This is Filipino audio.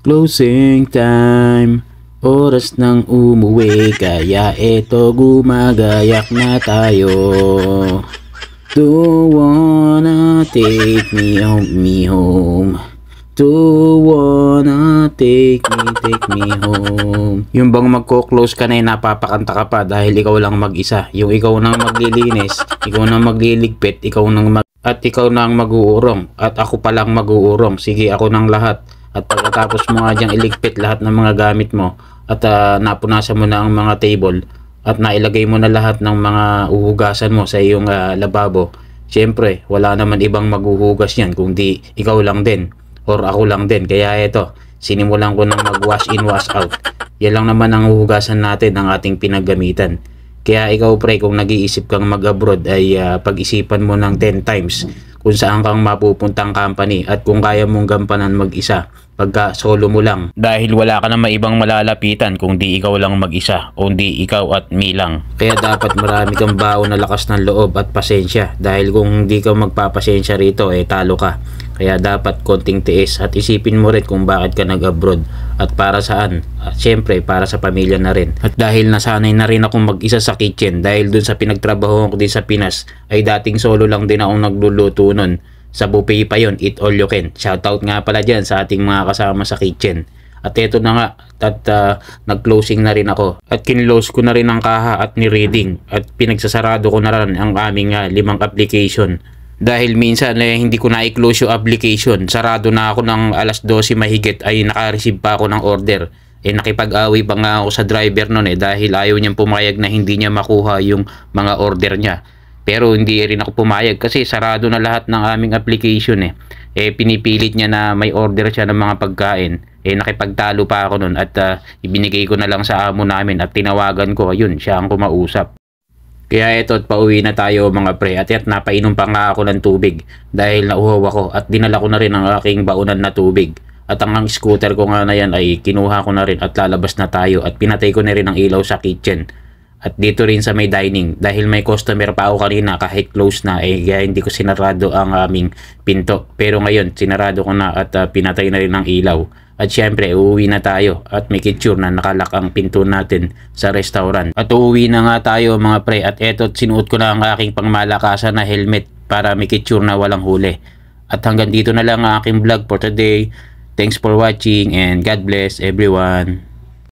Closing time, oras nang umuwi, kaya eto gumagayak na tayo. Do wanna take me home. Do wanna take me home. Yung bang magko-close ka na napapakanta ka pa dahil ikaw lang mag-isa. Yung ikaw nang maglilinis, ikaw nang magliligpit, ikaw nang ikaw nang mag-uurong. At ako pa lang mag-uurong. Sige, ako nang lahat. At pagkatapos mo nga diyang iligpit lahat ng mga gamit mo at napunasan mo na ang mga table at nailagay mo na lahat ng mga uhugasan mo sa iyong lababo, syempre wala naman ibang maghuhugas yan kundi ikaw lang din or ako lang din. Kaya ito, sinimulan ko ng mag wash in wash out. Yan lang naman ang uhugasan natin ng ating pinaggamitan. Kaya ikaw pre, kung nag-iisip kang mag-abroad ay pag-isipan mo ng 10 times kung saan kang mapupuntang company at kung kaya mong gampanan mag-isa pagka solo mo lang, dahil wala ka na maibang malalapitan kung di ikaw lang mag-isa o di ikaw at me lang. Kaya dapat marami kang baon na lakas ng loob at pasensya, dahil kung di ka magpapasensya rito talo ka. Kaya dapat konting tiis at isipin mo rin kung bakit ka nag-abroad at para saan. At syempre para sa pamilya na rin. At dahil nasanay na rin akong mag-isa sa kitchen, dahil dun sa pinagtrabaho ko din sa Pinas ay dating solo lang din akong nagluluto nun. Sa buffet pa yon, eat all you can. Shoutout nga pala dyan sa ating mga kasama sa kitchen. At eto na nga, at nag-closing na rin ako. At kinlose ko na rin ang kaha at ni-reading. At pinagsasarado ko na rin ang aming 5 application. Dahil minsan hindi ko na-i-close yung application. Sarado na ako ng alas 12 mahigit ay naka-receive pa ako ng order. Nakipag-away pa nga ako sa driver nun dahil ayaw niyang pumayag na hindi niya makuha yung mga order niya. Pero hindi rin ako pumayag kasi sarado na lahat ng aming application pinipilit niya na may order siya ng mga pagkain. Nakipagtalo pa ako nun at ibinigay ko na lang sa amo namin at tinawagan ko, ayun, siya ang kumausap. Kaya eto, pauwi na tayo mga pre. At napainom pa nga ako ng tubig dahil nauhaw ako at dinala ko na rin ang aking baunan na tubig. At ang scooter ko nga na yan ay kinuha ko na rin at lalabas na tayo at pinatay ko na rin ang ilaw sa kitchen. At dito rin sa may dining dahil may customer pa ako kanina kahit close na kaya hindi ko sinarado ang aming pinto. Pero ngayon sinarado ko na at pinatay na rin ang ilaw. At syempre uuwi na tayo at make sure na nakalak ang pinto natin sa restaurant. At uuwi na nga tayo mga pre. At eto, sinuot ko na ang aking pangmalakasan na helmet para make sure na walang huli. At hanggang dito na lang ang aking vlog for today. Thanks for watching and God bless everyone.